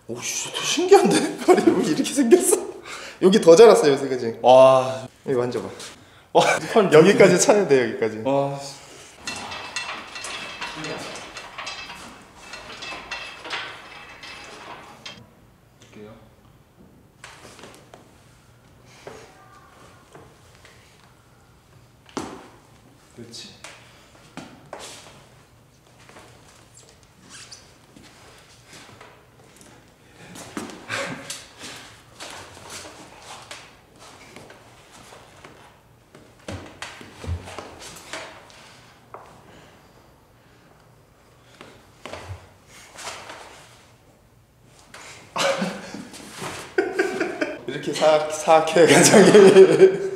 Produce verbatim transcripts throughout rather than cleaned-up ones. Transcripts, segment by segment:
오씨, 신기한데? 팔이 여기 이렇게 생겼어. 여기 더 자랐어 요새, 그지? 와. 여기 만져봐. 와, 여기까지 차야 돼, 여기까지. 와. 볼게요. 그렇지. 이렇게 사, 사악해, 가장이.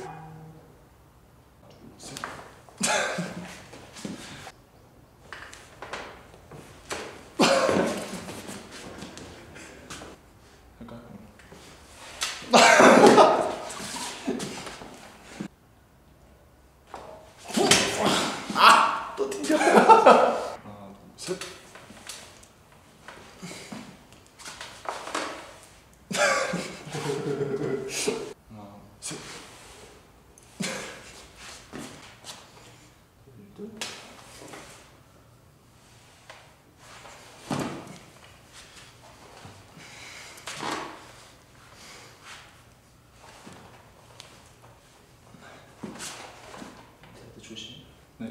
아! 또 튕겨. 하나, 둘, 셋. 하나, 셋. 둘. 조심. 네.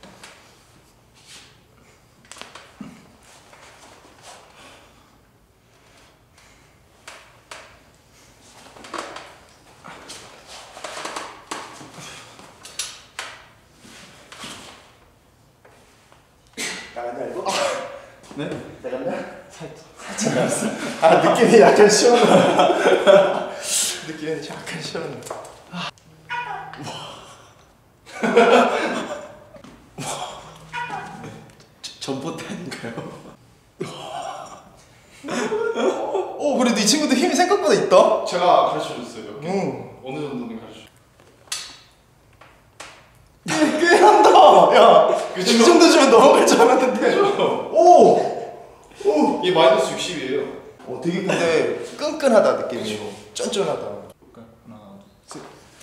나갔냐 이거? 네? 나갔냐? 살짝. 살짝 나갔어. 아, 느낌이 약간 시원하다. 느낌이 약간 시원해. 전봇대 아닌가요? 오, 그래도 이 친구도 힘이 생각보다 있다. 제가 가르쳐줬어요. 응. 어느 정도는 가르쳐. 꽤, 꽤 한다. 야, 이 정도 주면 넘어갈 줄 알았는데. 오, 오. 이게 마이너스 육십이에요. 어, 되게 근데 끈끈하다 느낌이. 쫀쫀하다. 하나, 둘, 셋.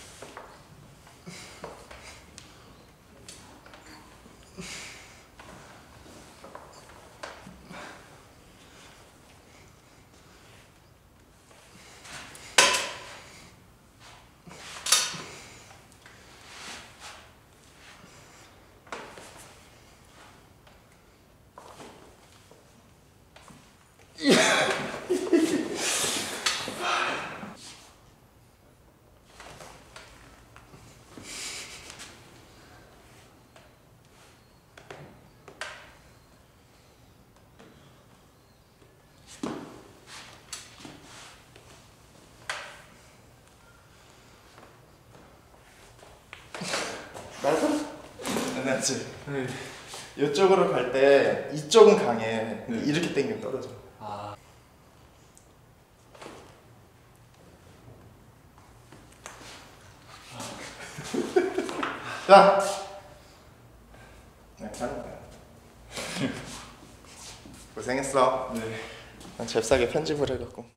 나도? 맞지? 네. 이쪽으로 갈 때 이쪽은 강해. 네. 이렇게 당기면 떨어져. 아. 자, 네, 하는 거야. 고생했어. 네. 난 잽싸게 편집을 해갖고.